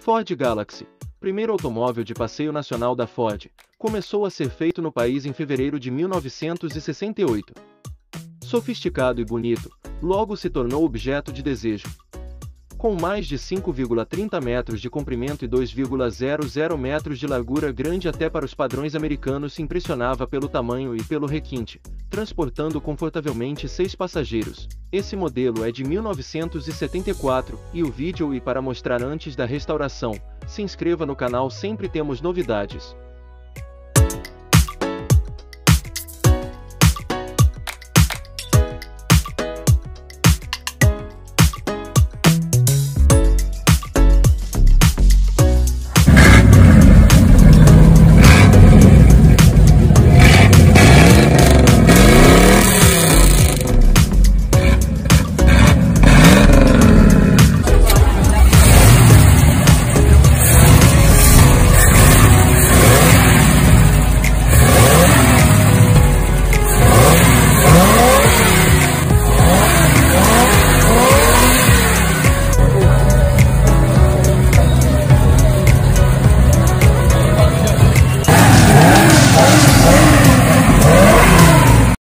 Ford Galaxy, primeiro automóvel de passeio nacional da Ford, começou a ser feito no país em fevereiro de 1968. Sofisticado e bonito, logo se tornou objeto de desejo. Com mais de 5,30 metros de comprimento e 2,00 metros de largura, grande até para os padrões americanos, se impressionava pelo tamanho e pelo requinte, transportando confortavelmente 6 passageiros. Esse modelo é de 1974, e o vídeo para mostrar antes da restauração. Se inscreva no canal, sempre temos novidades.